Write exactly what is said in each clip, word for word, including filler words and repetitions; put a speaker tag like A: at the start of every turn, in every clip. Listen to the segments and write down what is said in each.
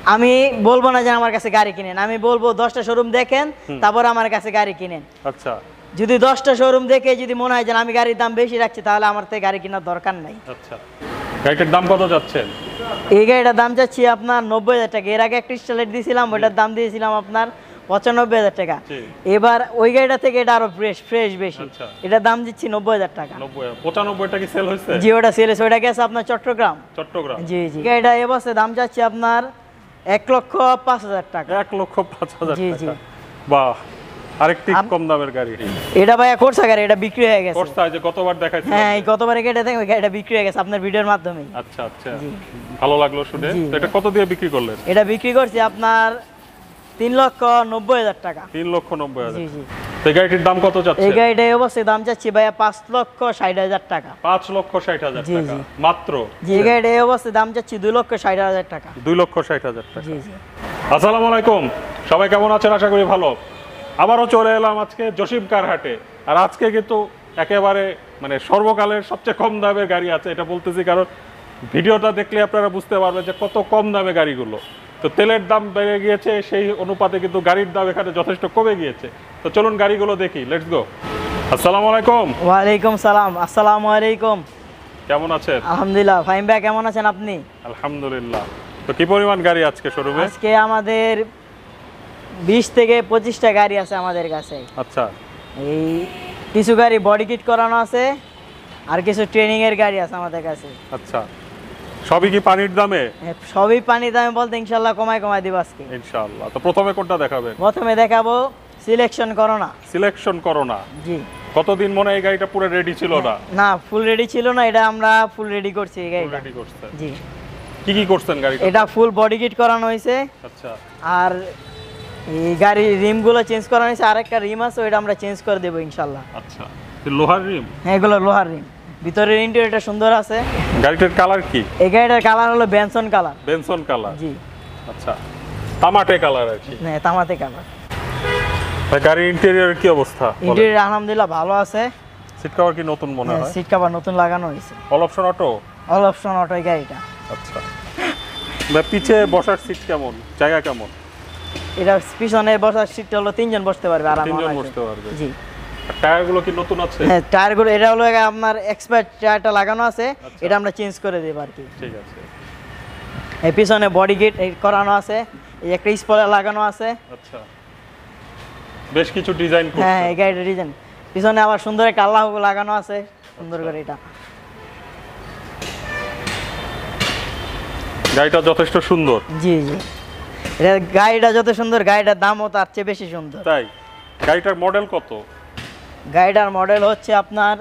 A: আমি বলবো না যে আমার কাছে গাড়ি কিনেন, আমি বলবো দশটা শোরুম দেখেন তারপর আমার কাছে গাড়ি কিনেন।
B: আচ্ছা,
A: যদি দশটা শোরুম দেখে যদি মনে হয় যে আমি গাড়ির দাম বেশি রাখছি তাহলে আমার থেকে গাড়ি কেনার দরকার নাই।
B: আচ্ছা, গাড়িটার দাম কত যাচ্ছেন?
A: এই গাড়িটার দাম যাচ্ছি আপনার নব্বই হাজার টাকা। এর আগে একটা স্টাইলেট দিয়েছিলাম, ওইটার দাম দিয়েছিলাম আপনার পঁচানব্বই হাজার টাকা। এবার ওই গাড়িটা থেকে এটা আরো ফ্রেশ ফ্রেশ বেশি, এটার দাম দিচ্ছি নব্বই হাজার টাকা।
B: পঁচানব্বইটা কি সেল হয়েছে?
A: জি, ওটা সেল হয়েছে, ওইটা গেছে আপনার চট্টগ্রাম।
B: চট্টগ্রাম,
A: জি জি। গাড়িটা এবছর দাম যাচ্ছে আপনার এক লক্ষ পাঁচ হাজার টাকা।
B: এক লক্ষ পাঁচ হাজার
A: জি জি।
B: বাহ, আরেকটি কম দামের গাড়ি।
A: এটা ভাইয়া কোর্সা গাড়ি, এটা বিক্রি হয়ে গেছে।
B: কোর্সা যে গতবার দেখাইছি।
A: হ্যাঁ, এই গতবার গাড়িটা দেখো, গাড়িটা বিক্রি হয়ে গেছে আপনার ভিডিওর মাধ্যমে।
B: আচ্ছা আচ্ছা, ভালো লাগলো শুনে। তো এটা কত দিয়ে বিক্রি করলেন?
A: এটা বিক্রি করছি আপনার তিন লক্ষ নব্বই হাজার টাকা।
B: তিন লক্ষ নব্বই হাজার।
A: জি জি।
B: তো এই গাড়িটির দাম কত যাচ্ছে?
A: এই গাড়িটা অবশ্যই দাম যাচ্ছে ভাইয়া পাঁচ লক্ষ ষাট হাজার টাকা।
B: পাঁচ লক্ষ ষাট হাজার টাকা মাত্র?
A: জি, এই গাড়িটা অবশ্যই দাম যাচ্ছে দুই লক্ষ ষাট হাজার টাকা।
B: দুই লক্ষ ষাট হাজার টাকা।
A: জি জি।
B: আসসালামু আলাইকুম, সবাই কেমন আছেন? আশা করি ভালো। আবারও চলে এলাম আজকে জসিম কার হাটে। আর আজকে কিন্তু একেবারে মানে সর্বকালের সবচেয়ে কম দামের গাড়ি আছে, এটা বলতেছি কারণ ভিডিওটা দেখলে আপনারা বুঝতে পারবেন যে কত কম দামে গাড়িগুলো। তো তেলের দাম বেড়ে গিয়েছে, সেই অনুপাতে কিন্তু গাড়ির দাম এখানে যথেষ্ট কমে গিয়েছে। তো চলুন গাড়িগুলো দেখি, লেটস গো। আসসালামু আলাইকুম।
A: ওয়ালাইকুম সালাম। আসসালামু আলাইকুম।
B: কেমন আছেন?
A: আলহামদুলিল্লাহ। ফাহিম ভাই কেমন আছেন আপনি?
B: আলহামদুলিল্লাহ। তো কি পরিমাণ গাড়ি আজকে শোরুমে?
A: আজকে আমাদের বিশ থেকে পঁচিশটা গাড়ি আছে আমাদের কাছে।
B: আচ্ছা,
A: এই কিছু গাড়ি বডি কিট করানো আছে আর কিছু ট্রেনিং এর গাড়ি আছে আমাদের কাছে।
B: আচ্ছা, সবই কি পানির দামে?
A: সবই পানির দামে বলতে ইনশাআল্লাহ কমায় কমায় দিব আজকে
B: ইনশাআল্লাহ। তো প্রথমে কোনটা দেখাবেন?
A: প্রথমে দেখাবো সিলেকশন করোনা।
B: সিলেকশন করোনা।
A: জি।
B: কতদিন মনে এই গাড়িটা পুরো রেডি ছিল না?
A: না, ফুল রেডি ছিল না, এটা আমরা ফুল রেডি করছি এই গাড়িটা।
B: রেডি করছেন?
A: জি।
B: কি কি করছেন গাড়িটা?
A: এটা ফুল বডি কিট করানো হয়েছে।
B: আচ্ছা। আর
A: এই গাড়ির রিমগুলো চেঞ্জ করানো হয়েছে, আরেকটা রিম আছে ওইটা আমরা চেঞ্জ করে দেব ইনশাআল্লাহ।
B: আচ্ছা, লোহার রিম?
A: হ্যাঁ, এগুলো লোহার রিম। ভিতরের ইন্টেরিয়রটা সুন্দর আছে।
B: গাড়িটার কালার কি?
A: এই গাড়িটার কালার হলো বেনসন কালার।
B: Benson colour?
A: জি।
B: আচ্ছা, তামাটে কালার আর কি?
A: হ্যাঁ, তামাটে কালার।
B: ভাই, গাড়ির ইন্টেরিয়র কি অবস্থা?
A: ইন্টেরিয়র আলহামদুলিল্লাহ ভালো আছে।
B: সিট কভার কি নতুন মনে হয়?
A: সিট কভার নতুন লাগানো হয়েছে।
B: All option auto?
A: All option auto এই গাড়িটা।
B: আচ্ছা, ভাই পিছে বসার সিট কেমন, জায়গা কেমন?
A: এটা পিছনে বসার সিটটা হলো তিনজন বসতে পারবে আরামে।
B: তিনজন বসতে পারবে?
A: জি।
B: আর টায়ারগুলো কি নতুন আছে?
A: হ্যাঁ, টায়ারগুলো এটা হলো আপনার এক্সপায়ার টায়ারটা লাগানো আছে, এটা আমরা চেঞ্জ করে দেব আর কি।
B: ঠিক আছে।
A: এই পিছনে বডি কিট করানো আছে, এই একটা স্পয়লার লাগানো আছে।
B: আচ্ছা, বেশ কিছু ডিজাইন করছে।
A: হ্যাঁ, এই গাড়িটা ডিজাইন। পিছনে আবার সুন্দর একটা আল্লাহ লাগানো আছে, সুন্দর করে। এটা
B: গাড়িটা যথেষ্ট সুন্দর।
A: জি জি। এটা গাড়িটা যত সুন্দর, গাড়িটার দামও তার চেয়ে বেশি সুন্দর।
B: তাই? গাড়িটার মডেল কত?
A: গাড়িটার মডেল হচ্ছে আপনার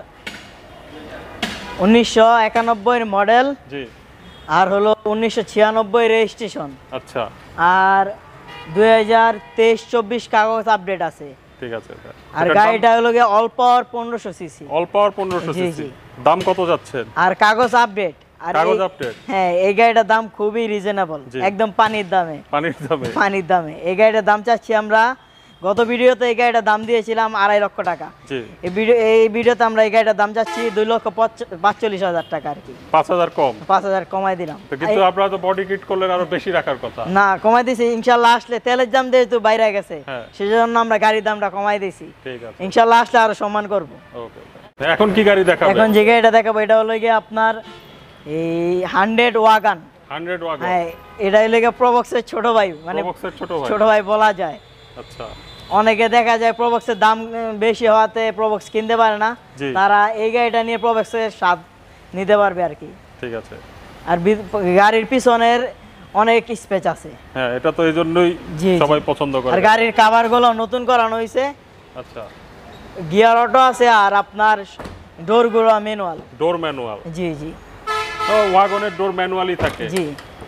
A: উনিশশো একানব্বই এর মডেল।
B: জি। আর
A: হলো উনিশশো ছিয়ানব্বই রেজিস্ট্রেশন।
B: আচ্ছা।
A: আর দুই হাজার তেইশ চব্বিশ কাগজ আপডেট আছে।
B: ঠিক আছে।
A: আর গাড়িটা হলো গিয়ে অল পাওয়ার পনেরোশো সিসি।
B: অল পাওয়ার পনেরোশো সিসি। দাম কত যাচ্ছেন?
A: আর কাগজ আপডেট। আর
B: কাগজ আপডেট?
A: হ্যাঁ, এই গাড়িটার দাম খুবই রিজনেবল, একদম পানির দামে।
B: পানির দামে? পানির
A: দামে। এই গাড়িটার দাম চাচ্ছি আমরা, গত ভিডিওতে এই গাড়িটার দাম দিয়েছিলাম আড়াই লক্ষ টাকা। এই ভিডিও এই ভিডিওতে আমরা এই গাড়িটার দাম চাচ্ছি দুই লক্ষ পাঁচচল্লিশ হাজার টাকা আর কি।
B: পাঁচ হাজার কম? পাঁচ
A: হাজার কমাই দিলাম।
B: কিন্তু আপনারা তো বডি কিট করলেন, আরো বেশি রাখার কথা।
A: না, কমাই দিছি ইনশাআল্লাহ। আসলে তেলের দাম যেহেতু বাইরে গেছে, সেজন্য আমরা গাড়ির দামটা কমাই দিছি।
B: ঠিক আছে,
A: ইনশাআল্লাহ আসলে আরো সম্মান করব।
B: ওকে। এখন কি গাড়ি দেখাবো?
A: এখন যে গাড়িটা দেখাবো এটা হলো গিয়ে আপনার এই হান্ড্রেড ওয়াগন।
B: Hundred wagon?
A: হ্যাঁ, এটা হলো গিয়ে প্রবক্সের ছোট ভাই, মানে
B: প্রবক্সের ছোট ভাই।
A: ছোট ভাই বলা যায়।
B: আচ্ছা।
A: অনেকে দেখা যায় প্রবক্সের দাম বেশি হওয়াতে প্রবক্স কিনতে পারে না, তারা এই গাড়িটা নিয়ে প্রবক্সের স্বাদ নিতে পারবে আর কি।
B: ঠিক আছে।
A: আর গাড়ির পিছনের অনেক স্পেস আছে।
B: হ্যাঁ, এটা তো এইজন্যই সবাই পছন্দ করে।
A: আর গাড়ির কভারগুলো নতুন করানো হয়েছে।
B: আচ্ছা।
A: গিয়ার অটো আছে, আর আপনার ডোরগুলো ম্যানুয়াল।
B: ডোর ম্যানুয়াল?
A: জি জি।
B: তো ওয়াগনের ডোর ম্যানুয়ালই থাকে?
A: জি।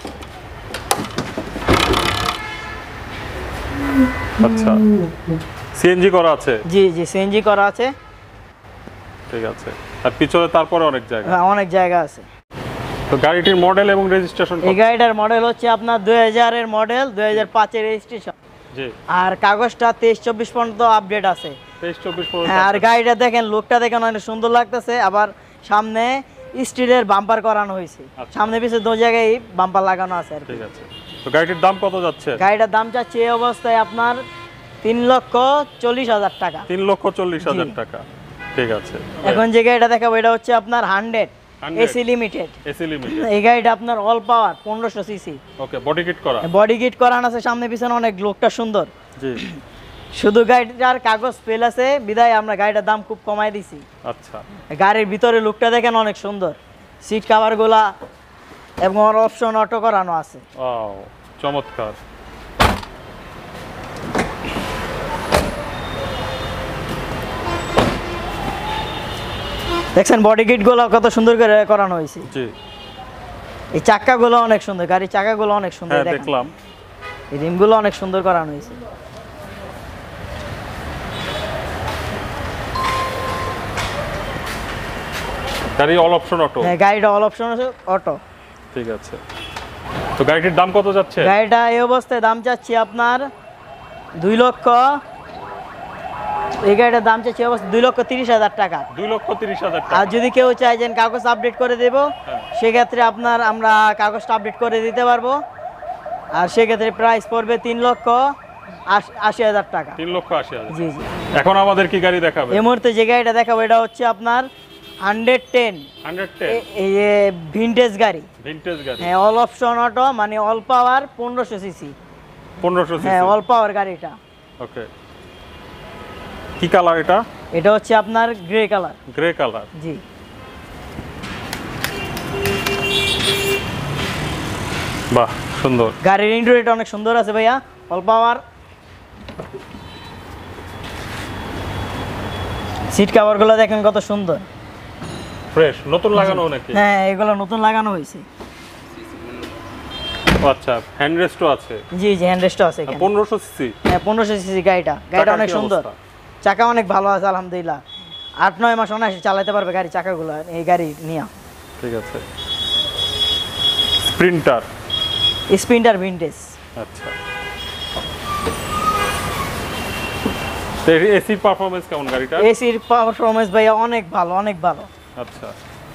B: আচ্ছা, সিএনজি করা আছে?
A: জি জি, সিএনজি করা আছে।
B: ঠিক আছে। আর পিছনে তারপরে অনেক জায়গা?
A: হ্যাঁ, অনেক জায়গা আছে।
B: তো গাড়িটির মডেল এবং রেজিস্ট্রেশন?
A: এই গাড়িটার মডেল হচ্ছে আপনার দুই হাজার এর মডেল, দুই হাজার পাঁচ এর রেজিস্ট্রেশন। জি। আর কাগজটা তেইশ চব্বিশ পর্যন্ত আপডেট আছে। তেইশ চব্বিশ পর্যন্ত? হ্যাঁ। আর গাড়িটা দেখেন, লুকটা দেখেন অনেক সুন্দর লাগতেছে। আবার সামনে স্টিলের বাম্পার করানো হয়েছে, সামনে পিছনে দু জায়গায় বাম্পার লাগানো আছে আর কি।
B: ঠিক আছে। তো গাড়িটির দাম কত যাচ্ছে?
A: গাড়িটার দাম যাচ্ছে এই অবস্থায় আপনার তিন লক্ষ চল্লিশ হাজার টাকা।
B: তিন লক্ষ চল্লিশ হাজার টাকা, ঠিক আছে।
A: এখন যে গাড়িটা দেখাবো এটা হচ্ছে আপনার hundred AC limited.
B: AC limited,
A: এই গাড়িটা আপনার অল পাওয়ার পনেরোশো সিসি।
B: ওকে, বডি কিট করা,
A: বডি কিট করানো আছে, সামনে পিছনে অনেক লোকটা সুন্দর।
B: জি,
A: শুধু গাড়িটার কাগজ ফেল আছে বিদায় আমরা গাড়িটার দাম খুব কমাই দিছি।
B: আচ্ছা,
A: গাড়ির ভিতরে লুকটা দেখেন অনেক সুন্দর, সিট কভার গুলা এবং অপশন অটো করানো আছে।
B: ও চমৎকার।
A: দেখছেন বডি কিট গুলো কত সুন্দর করে করানো হয়েছে।
B: জি,
A: এই চাকা গুলো অনেক সুন্দর, গাড়ির চাকা গুলো অনেক সুন্দর,
B: হ্যাঁ দেখলাম।
A: এই রিম গুলো অনেক সুন্দর করানো হয়েছে।
B: গাড়ি অল অপশন অটো?
A: হ্যাঁ, গাড়িটা অল অপশন অটো।
B: ঠিক আছে। তো গাড়িটির দাম কত যাচ্ছে?
A: গাড়িটা এই অবস্থায় দাম চাচ্ছি আপনার দুই লক্ষ, এই গাড়িটার দাম চাচ্ছি অবস্থা দুই লক্ষ তিরিশ হাজার টাকা।
B: দুই লক্ষ তিরিশ হাজার টাকা।
A: আর যদি কেউ চায় যে কাগজ আপডেট করে দেব, সেক্ষেত্রে আপনার আমরা কাগজটা আপডেট করে দিতে পারবো। আর সেক্ষেত্রে প্রাইস পড়বে তিন লক্ষ আশি হাজার টাকা।
B: তিন লক্ষ আশি হাজার।
A: জি জি।
B: এখন আমাদের কি গাড়ি দেখাবে?
A: এই মুহূর্তে যে গাড়িটা দেখাবো এটা হচ্ছে আপনার হান্ড্রেড টেন
B: হান্ড্রেড টেন,
A: এই ভিনটেজ গাড়ি।
B: ভিনটেজ গাড়ি,
A: হ্যাঁ, অল অপশন অটো, মানে অল পাওয়ার পনেরোশো সিসি।
B: পনেরোশো সিসি,
A: হ্যাঁ, অল পাওয়ার গাড়িটা।
B: ওকে। কি কালার এটা?
A: এটা হচ্ছে আপনার গ্রে কালার।
B: গ্রে কালার,
A: জি।
B: বাহ, সুন্দর।
A: গাড়ির ইন্টেরিয়রটা অনেক সুন্দর আছে ভাইয়া, অল পাওয়ার। সিট কভার গুলো দেখেন কত সুন্দর,
B: ফ্রেশ, নতুন লাগানো নাকি?
A: হ্যাঁ, এগুলো নতুন লাগানো হয়েছে।
B: আচ্ছা, হ্যান্ড রেস্টও আছে?
A: জি জি, হ্যান্ড রেস্টও আছে এখানে।
B: পনেরোশো সিসি?
A: হ্যাঁ, পনেরোশো সিসি গাড়িটা। গাড়িটা অনেক সুন্দর, চাকা অনেক ভালো আছে আলহামদুলিল্লাহ। আট নয় মাস অনায়াসে চালাতে পারবে গাড়ি চাকাগুলো এই গাড়ি নিয়ে।
B: ঠিক আছে। Sprinter,
A: sprinter vintage.
B: আচ্ছা। এসির পারফরম্যান্স কেমন গাড়িটা?
A: এসির পারফরম্যান্স ভাইয়া অনেক ভালো, অনেক ভালো।
B: আচ্ছা,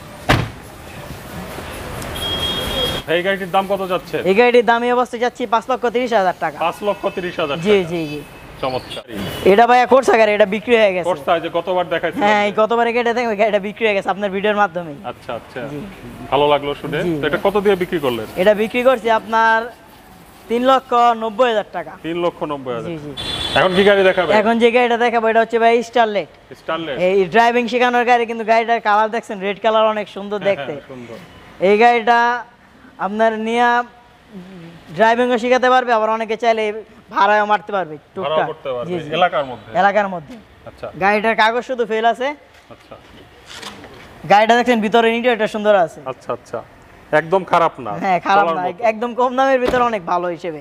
B: এই গাড়িটির দাম কত যাচ্ছে?
A: এই গাড়িটির দাম এই অবস্থায় যাচ্ছি পাঁচ লক্ষ তিরিশ হাজার টাকা।
B: পাঁচ লক্ষ তিরিশ হাজার।
A: জি জি জি,
B: চমৎকার।
A: এটা ভাইয়া কোর্সা গাড়ি, এটা বিক্রি হয়ে গেছে।
B: কোর্সা যে গতবার দেখাইছি?
A: হ্যাঁ, এই গতবার গাড়িটা দেখো, গাড়িটা বিক্রি হয়ে গেছে আপনার ভিডিওর মাধ্যমে।
B: আচ্ছা আচ্ছা, ভালো লাগলো শুনে। তো এটা কত দিয়ে বিক্রি করলেন?
A: এটা বিক্রি করছি আপনার তিন লক্ষ নব্বই হাজার টাকা।
B: তিন লক্ষ নব্বই হাজার।
A: জি জি।
B: এখন কি গাড়ি দেখাবে?
A: এখন যে গাড়িটা দেখাবো এটা হচ্ছে ভাই স্টারলেট।
B: স্টারলেট,
A: এই ড্রাইভিং শেখানোর গাড়ি, কিন্তু গাড়িটার কালার দেখছেন, রেড কালার, অনেক সুন্দর দেখতে।
B: সুন্দর।
A: এই গাড়িটা আপনার নিয়ে ড্রাইভিংও শেখাতে পারবে, আবার অনেকে চাইলে ভাড়াও মারতে পারবে টুকটাক।
B: জি জি, এলাকার মধ্যে।
A: এলাকার মধ্যে।
B: আচ্ছা,
A: গাড়িটার কাগজ শুধু ফেল আছে।
B: আচ্ছা।
A: গাড়িটা দেখছেন ভিতরে ইন্টেরিয়রটা সুন্দর আছে।
B: আচ্ছা আচ্ছা, একদম খারাপ না?
A: হ্যাঁ, খারাপ না, একদম কম দামের ভিতরে অনেক ভালো হিসেবে।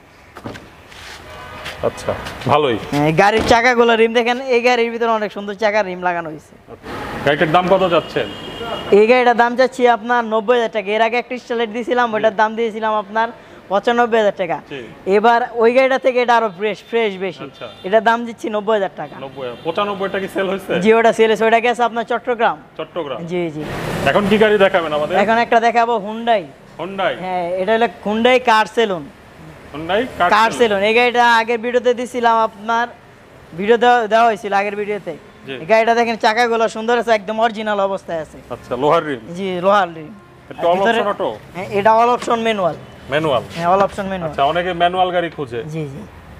B: আচ্ছা, ভালোই।
A: হ্যাঁ, গাড়ির চাকাগুলো রিম দেখেন, এই গাড়ির ভিতরে অনেক সুন্দর চাকা রিম লাগানো হয়েছে।
B: গাড়িটার দাম কত যাচ্ছেন?
A: এই গাড়িটার দাম চাচ্ছি আপনার নব্বই হাজার টাকা। এর আগে একটা স্টারলেট দিয়েছিলাম, ওটার দাম দিয়েছিলাম আপনার পঁচানব্বই হাজার টাকা। এবার ওই গাড়িটা থেকে এটা আরো ফ্রেশ ফ্রেশ বেশি, এটার দাম দিচ্ছি নব্বই হাজার টাকা।
B: পঁচানব্বই টাকা সেল হয়েছে?
A: জি, ওটা সেলস, ওটা গেছে আপনার চট্টগ্রাম।
B: চট্টগ্রাম,
A: জি জি।
B: এখন কি গাড়ি দেখাবেন আমাদের?
A: এখন একটা দেখাবো হুন্ডাই।
B: হুন্ডাই,
A: হ্যাঁ, এটা হলো Hyundai car saloon.
B: Hyundai
A: car saloon, এই গাড়িটা আগের ভিডিওতে দিছিলাম, আপনার ভিডিও দেওয়া হয়েছিল আগের ভিডিওতে। এই গাড়িটা দেখেন চাকাগুলো সুন্দর আছে, একদম অরিজিনাল অবস্থায় আছে।
B: আচ্ছা, লোহার রিম?
A: জি, লোহার রিম।
B: এটা অল অপশন অটো?
A: হ্যাঁ, এটা অল অপশন ম্যানুয়াল।
B: ম্যানুয়াল?
A: হ্যাঁ, অল অপশন ম্যানুয়াল।
B: আচ্ছা, অনেকে ম্যানুয়াল গাড়ি খোঁজে।
A: জি জি।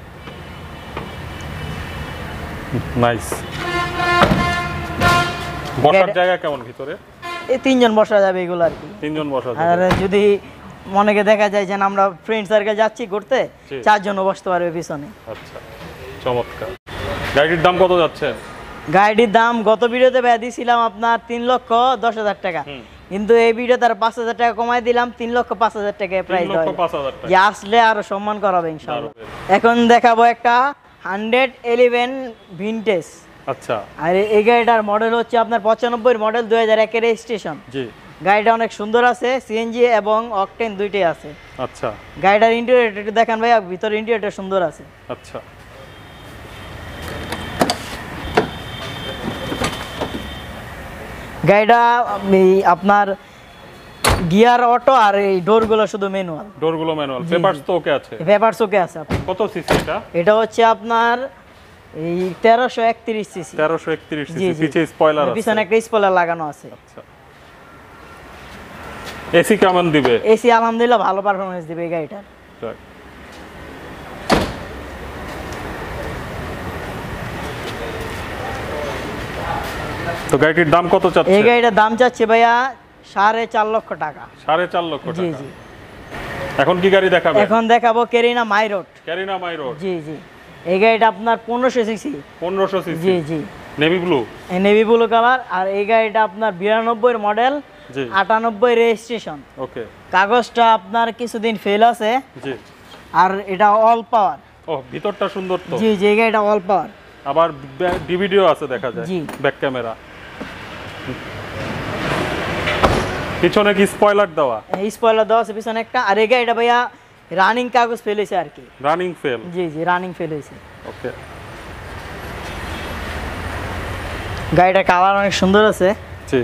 B: নাইস। বসার জায়গা কেমন ভিতরে?
A: এই তিনজন বসা যাবে এগুলো আর কি।
B: তিনজন বসা যাবে।
A: আর যদি অনেকে দেখা যায় যে আমরা ফ্রেন্ড সার্কেল যাচ্ছি ঘুরতে, চারজনও বসতে পারবে পিছনে।
B: আচ্ছা, চমৎকার। গাড়ির দাম কত যাচ্ছে?
A: গাড়ির দাম গত ভিডিওতে ব্যয় দিয়েছিলাম আপনার তিন লক্ষ দশ হাজার টাকা, কিন্তু এই ভিডিও তার পাঁচ হাজার টাকা কমাই দিলাম, তিন লক্ষ পাঁচ হাজার টাকা প্রাইস দেওয়া। যে আসলে আরো সম্মান করা হবে ইনশাআল্লাহ। এখন দেখাবো একটা হান্ড্রেড ইলেভেন ভিনটেজ।
B: আচ্ছা,
A: আর এই গাড়িটার মডেল হচ্ছে আপনার পঁচানব্বই মডেল, দুই হাজার একের রেজিস্ট্রেশন।
B: জি।
A: গাড়িটা অনেক সুন্দর আছে, সিএনজি এবং অকটেন দুইটাই আছে।
B: আচ্ছা,
A: গাড়িটার ইন্টেরিয়র একটু দেখেন ভাই, ভিতরে ইন্টেরিয়রটা সুন্দর আছে।
B: আচ্ছা,
A: গাড়িটা আপনার গিয়ার অটো আর এই ডোরগুলো শুধু ম্যানুয়াল।
B: ডোরগুলো ম্যানুয়াল, পেপারস তো ওকে আছে?
A: পেপারস ওকে আছে।
B: কত সিসি এটা?
A: এটা হচ্ছে আপনার এই তেরোশো একত্রিশ সিসি।
B: তেরোশো একত্রিশ সিসি, পিছে স্পয়লার আছে,
A: পিছনে একটা স্পয়লার লাগানো আছে।
B: আচ্ছা। এসি কেমন দিবে?
A: এসি আলহামদুলিল্লাহ ভালো পারফরম্যান্স দিবে এই গাড়িটার।
B: তো গাড়িটির দাম কত চাচ্ছে?
A: এই গাড়িটার দাম চাচ্ছে ভাইয়া সাড়ে চার লক্ষ টাকা।
B: সাড়ে চার লক্ষ টাকা?
A: জি জি।
B: এখন কি গাড়ি দেখাবে?
A: এখন দেখাবো ক্যারিনা মাইরোড।
B: ক্যারিনা মাইরোড,
A: জি জি। এই গাড়িটা আপনার পনেরোশো সিসি।
B: পনেরোশো সিসি?
A: জি জি।
B: Navy blue?
A: Navy blue colour. আর এই গাড়িটা আপনার বিরানব্বই এর মডেল,
B: জি,
A: আটানব্বই রেজিস্ট্রেশন।
B: ওকে।
A: কাগজটা আপনার কিছুদিন ফেল আছে।
B: জি।
A: আর এটা অল পাওয়ার।
B: ও, ভিতরটা সুন্দর তো।
A: জি জি, এই গাড়িটা অল পাওয়ার।
B: আবার ডিভিডিও আছে দেখা যায়।
A: জি।
B: Back camera. পিছনে কি স্পয়লার দেওয়া?
A: এই স্পয়লার দেওয়া আছে পিছনে একটা। আর এই গাড়িটা ভাইয়া রানিং কাগজ ফেল হয়েছে আর কি।
B: Running fail?
A: জি জি, রানিং ফেল হয়েছে।
B: ওকে।
A: গাড়িটা কালার অনেক সুন্দর আছে।
B: জি।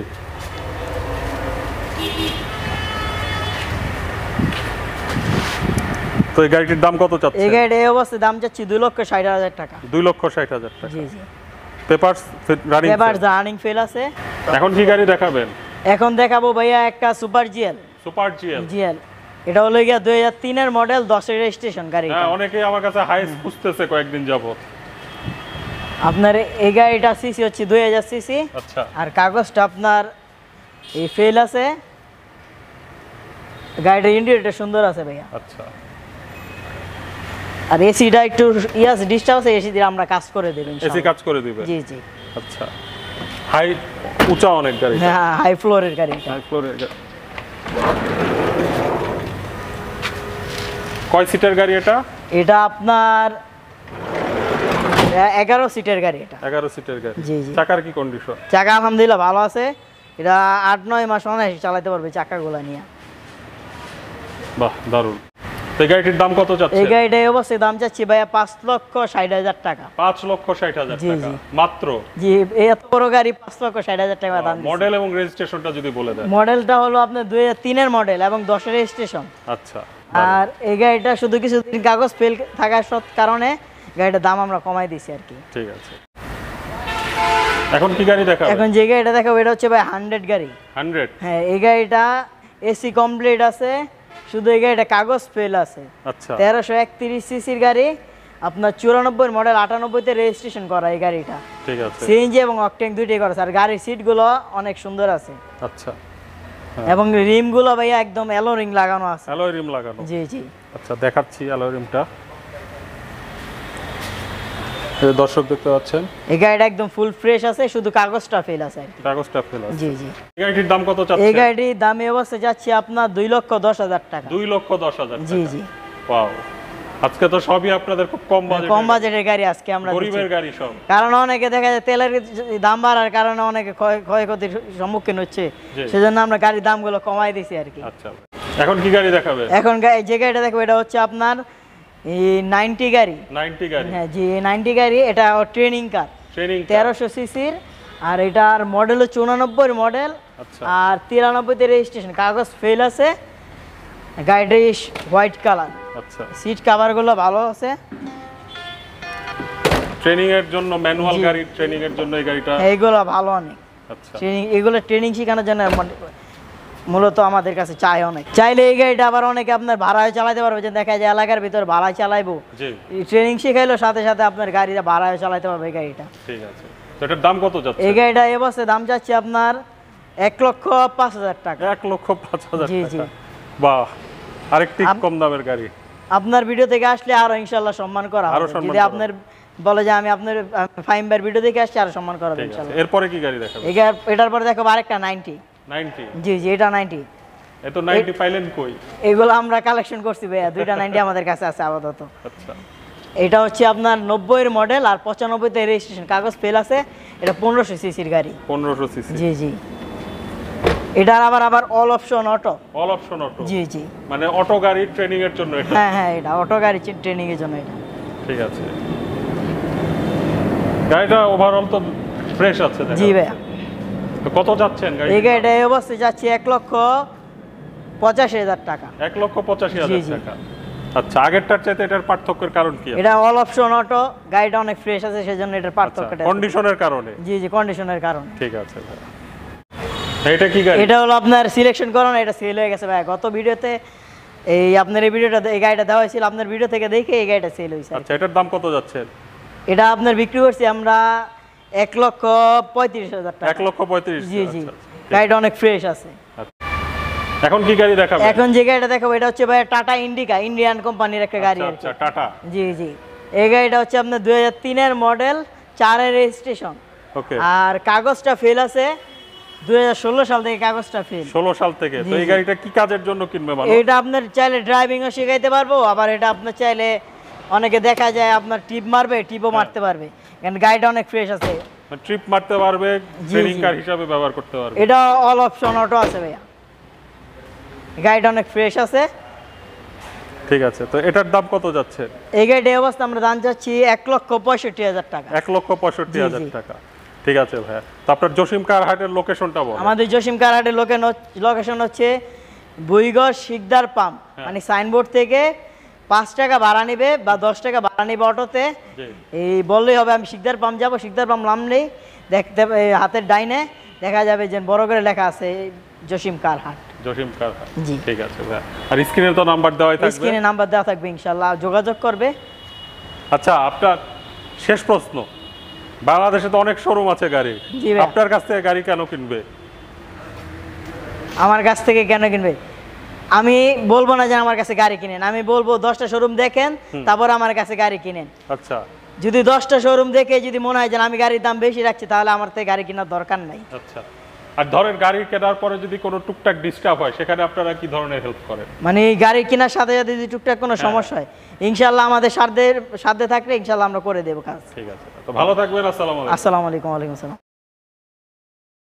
B: তো এই গাড়িটির দাম কত চাচ্ছে?
A: এই গাড়ির এই অবস্থায় দাম চাচ্ছি দুই লক্ষ ষাট হাজার টাকা।
B: দুই লক্ষ ষাট হাজার টাকা?
A: জি জি।
B: Papers running?
A: Papers running fail আছে।
B: এখন কি গাড়ি দেখাবেন?
A: এখন দেখাবো ভাইয়া একটা super GL.
B: Super GL?
A: GL এটা হলো গিয়া দুই হাজার তিন এর মডেল, দশ এর রেজিস্ট্রেশন গাড়ি।
B: হ্যাঁ, অনেকেই আমার কাছে হাইস খুঁজতেছে কয়েকদিন যাবত।
A: আপনার এই গাড়িটা সিসি হচ্ছে দুই হাজার সিসি।
B: আচ্ছা।
A: আর কাগজটা আপনার এই ফেল আছে। গাড়িটার ইন্টেরিয়রটা সুন্দর আছে ভাইয়া।
B: আচ্ছা।
A: আর এসিটা একটু ইয়াস ডিস্টার্ব আছে, এসি দিয়ে আমরা কাজ করে দেব ইনশাআল্লাহ।
B: এসি কাজ করে দিবে?
A: জি জি।
B: আচ্ছা। হাই উঁচা অনেক গাড়ি?
A: হ্যাঁ, হাই ফ্লোরের গাড়ি।
B: হাই ফ্লোরের গাড়ি। কয় সিটের গাড়ি এটা?
A: এটা আপনার এগারো সিটের গাড়ি। এটা
B: এগারো সিটের গাড়ি।
A: জি জি।
B: চাকার কি কন্ডিশন?
A: চাকা আলহামদুলিল্লাহ ভালো আছে। এটা আট নয় মাস অনায়াসে চালাতে পারবে চাকাগুলো নিয়ে।
B: বাহ, দারুণ। তো এই গাড়িটির দাম কত চাচ্ছে?
A: এই গাড়িটা অবশ্যই দাম চাচ্ছি ভাইয়া পাঁচ লক্ষ ষাট হাজার টাকা।
B: পাঁচ লক্ষ ষাট হাজার টাকা মাত্র?
A: জি, এত বড় গাড়ি পাঁচ লক্ষ ষাট হাজার টাকা দাম।
B: মডেল এবং রেজিস্ট্রেশনটা যদি বলে দেন?
A: মডেলটা হলো আপনার দুই হাজার তিন এর মডেল এবং দশ এর রেজিস্ট্রেশন।
B: আচ্ছা।
A: আর এই গাড়িটা শুধু কিছুদিন কাগজ ফেল থাকার কারণে গাড়িটার দাম আমরা কমাই দিয়েছি আর কি।
B: ঠিক আছে। এখন কি গাড়ি দেখাবো?
A: এখন যে গাড়িটা দেখাবো এটা হচ্ছে ভাই হান্ড্রেড গাড়ি।
B: হান্ড্রেড?
A: হ্যাঁ, এই গাড়িটা এসি কমপ্লিট আছে, শুধু এই গাড়িটা কাগজ ফেল আছে।
B: আচ্ছা।
A: তেরোশো একত্রিশ সিসির গাড়ি, আপনার চুরানব্বই মডেল, আটানব্বই তে রেজিস্ট্রেশন করা এই গাড়িটা।
B: ঠিক আছে।
A: সিএনজি এবং অকটেন দুইটাই করা আছে। আর গাড়ির সিটগুলো অনেক সুন্দর আছে।
B: আচ্ছা।
A: এবং রিমগুলো ভাইয়া একদম অ্যালো রিং লাগানো আছে।
B: অ্যালয় রিম লাগানো?
A: জি জি।
B: আচ্ছা, দেখাচ্ছি অ্যালয় রিমটা। এই দর্শক দেখতে পাচ্ছেন
A: এই গাড়িটা একদম ফুল ফ্রেশ আছে, শুধু কাগজটা ফেল আছে আর কি।
B: কাগজটা ফেল আছে?
A: জি জি।
B: এই গাড়িটির দাম কত চাচ্ছেন?
A: এই গাড়ির দামে অবশ্যই যাচ্ছে আপনার দুই লক্ষ দশ হাজার টাকা।
B: দুই লক্ষ দশ হাজার?
A: জি জি।
B: ওয়াও, আজকে তো সবই আপনাদের খুব কম বাজেট।
A: কম বাজেটের গাড়ি আজকে আমরা
B: গরিবের গাড়ি সব।
A: কারণ অনেকে দেখা যায় তেলের দাম বাড়ার কারণে অনেকে ক্ষয়ক্ষতির সম্মুখীন হচ্ছে, সেজন্য আমরা গাড়ির দামগুলো কমাই দিছি আর কি।
B: আচ্ছা। এখন কি গাড়ি দেখাবে?
A: এখন যে গাড়িটা দেখবো এটা হচ্ছে আপনার এই নাইনটি গাড়ি।
B: নাইনটি গাড়ি?
A: হ্যাঁ জি, নাইনটি গাড়ি। এটা ট্রেনিং কার,
B: ট্রেনিং
A: তেরোশো সিসির। আর এটার মডেল হচ্ছে উনানব্বই মডেল।
B: আচ্ছা।
A: আর তিরানব্বই তে রেজিস্ট্রেশন, কাগজ ফেল আছে, গাড়িটা হোয়াইট কালার।
B: আচ্ছা।
A: সিট কভারগুলো ভালো আছে।
B: ট্রেনিং এর জন্য ম্যানুয়াল গাড়ি, ট্রেনিং এর জন্য এই গাড়িটা
A: এইগুলো ভালো অনেক।
B: আচ্ছা।
A: ট্রেনিং, এগুলো ট্রেনিং শেখানোর জন্য মূলত আমাদের কাছে চাই অনেক। চাইলে এই গাড়িটা আবার অনেকে আপনার ভাড়ায় চালাতে পারবে, যে দেখা যায় এলাকার ভিতর ভাড়ায় চালাইবো, ট্রেনিং শিখাইলো সাথে সাথে আপনার গাড়িটা ভাড়ায় চালাতে পারবে এই গাড়িটা।
B: ঠিক আছে। তো এটার দাম কত যাচ্ছে?
A: এই গাড়িটা এবছর দাম যাচ্ছে আপনার এক লক্ষ পাঁচ হাজার টাকা।
B: এক লক্ষ পাঁচ হাজার
A: জি জি।
B: বাহ, আরেকটি কম দামের গাড়ি।
A: আপনার ভিডিও থেকে আসলে আরো ইনশাআল্লাহ সম্মান করা হবে। যদি আপনার বলে যে আমি আপনার ফাইম বার ভিডিও দেখে আসছি, আরো সম্মান করা হবে ইনশাআল্লাহ।
B: এরপরে কি গাড়ি দেখাবো?
A: এটার পরে দেখাবো আরেকটা নাইনটি।
B: নাইনটি?
A: জি জি, এটা নাইনটি।
B: এত নাইনটি পাইলেন কই?
A: এগুলো আমরা কালেকশন করছি ভাইয়া, দুইটা নাইনটি আমাদের কাছে আছে আপাতত।
B: আচ্ছা।
A: এটা হচ্ছে আপনার নব্বই এর মডেল আর পঁচানব্বই তে রেজিস্ট্রেশন, কাগজ ফেল আছে। এটা পনেরোশো সিসির গাড়ি।
B: পনেরোশো সিসি?
A: জি জি। এটার আবার আবার all option auto.
B: All option auto?
A: জি জি।
B: মানে অটো গাড়ি ট্রেনিং এর জন্য এটা?
A: হ্যাঁ হ্যাঁ, এটা অটো গাড়ি ট্রেনিং এর জন্য এটা।
B: ঠিক আছে। গাড়িটা ওভারঅল তো ফ্রেশ আছে?
A: জি ভাইয়া।
B: তো কত যাচ্ছেন গাড়ি?
A: এই গাড়িটা এই অবস্থায় যাচ্ছে এক লক্ষ পঁচাশি হাজার টাকা।
B: এক লক্ষ পঁচাশি হাজার টাকা। আচ্ছা, আগেরটার চাইতে এটার পার্থক্যের কারণ কি?
A: এটা অল অপশন অটো, গাড়িটা অনেক ফ্রেশ আছে সেজন্য এটার পার্থক্যটা।
B: কন্ডিশনের কারণে?
A: জি জি, কন্ডিশনের কারণে।
B: ঠিক আছে ভাই। এটা কি গাড়ি?
A: এটা হলো আপনার সিলেকশন করানো, এটা সেল হয়ে গেছে ভাই। গত ভিডিওতে এই আপনার এই ভিডিওটা এই গাড়িটা দেওয়া হয়েছিল, আপনার ভিডিও থেকে দেখে এই গাড়িটা সেল হয়েছে।
B: আচ্ছা, এটার দাম কত যাচ্ছে?
A: এটা আপনার বিক্রি করছি আমরা এক লক্ষ পঁয়ত্রিশ হাজার টাকা।
B: এক লক্ষ পঁয়ত্রিশ?
A: জি জি, গাড়িটা অনেক ফ্রেশ আছে।
B: এখন কি গাড়ি দেখাবো?
A: এখন যে গাড়িটা দেখাবো এটা হচ্ছে ভাই টাটা ইন্ডিকা, ইন্ডিয়ান কোম্পানির একটা গাড়ি।
B: আচ্ছা, টাটা।
A: জি জি, এই গাড়িটা হচ্ছে আপনার দুই হাজার তিনের মডেল, চারের রেজিস্ট্রেশন।
B: ওকে।
A: আর কাগজটা ফেল আছে দুই হাজার ষোলো সাল থেকে, কাগজটা ফেল।
B: ষোলো সাল থেকে? তো এই গাড়িটা কি কাজের জন্য কিনবে মানুষ?
A: এটা আপনার চাইলে ড্রাইভিংও শেখাইতে পারবো, আবার এটা আপনার চাইলে অনেকে দেখা যায় আপনার টিপ মারবে, টিপও মারতে পারবে, কারণ গাড়িটা অনেক ফ্রেশ আছে।
B: ট্রিপ মারতে পারবে, ট্রেনিং কার হিসাবে ব্যবহার করতে পারবে।
A: এটা অল অপশন অটো আছে ভাইয়া, গাড়িটা অনেক ফ্রেশ আছে।
B: ঠিক আছে, তো এটার দাম কত যাচ্ছে?
A: এই গাড়ির অবস্থা আমরা দাম যাচ্ছি এক লক্ষ পঁয়ষট্টি হাজার টাকা।
B: এক লক্ষ পঁয়ষট্টি হাজার টাকা। ঠিক আছে ভাইয়া, তো আপনার জসিম কার হাটের লোকেশনটা বলুন।
A: আমাদের জসিম কার হাটের লোকেশন হচ্ছে বুইগর শিকদার পাম্প, মানে সাইনবোর্ড থেকে পাঁচ টাকা ভাড়া নিবে বা দশ টাকা ভাড়া নিবে অটোতে, এই বললেই হবে আমি শিকদার পাম্প যাবো। শিকদার পাম্প নামলেই দেখতে হাতের ডাইনে দেখা যাবে যে বড় করে লেখা আছে জসিম কার হাট।
B: জসিম কার হাট, জি। ঠিক আছে ভাইয়া, আর স্ক্রিনে তো নাম্বার দেওয়াই থাকবে।
A: স্ক্রিনে নাম্বার দেওয়া থাকবে, ইনশাআল্লাহ যোগাযোগ করবে।
B: আচ্ছা, আপনার শেষ প্রশ্ন, বাংলাদেশে তো অনেক শোরুম আছে গাড়ি, আপনার কাছ থেকে গাড়ি কেন কিনবে?
A: আমার কাছ থেকে কেন কিনবে আমি বলবো না যে আমার কাছে গাড়ি কিনেন, আমি বলবো দশটা শোরুম দেখেন তারপর আমার কাছে গাড়ি কিনেন।
B: আচ্ছা,
A: যদি দশটা শোরুম দেখে যদি মনে হয় যে আমি গাড়ির দাম বেশি রাখছি তাহলে আমার থেকে গাড়ি কেনার দরকার নাই।
B: আচ্ছা, আর ধরেন গাড়ি কেনার পরে যদি কোনো টুকটাক ডিস্টার্ব হয় সেখানে আপনারা কি ধরনের হেল্প করেন?
A: মানে গাড়ি কেনার সাথে সাথে যদি টুকটাক কোনো সমস্যা হয় ইনশাআল্লাহ আমাদের সাধ্যের সাধ্যে থাকলে ইনশাআল্লাহ আমরা করে দেবো কাজ।
B: ঠিক আছে, তো ভালো থাকবেন। আসসালামু আলাইকুম।
A: আসসালামু আলাইকুম। ওয়া আলাইকুম আসসালাম।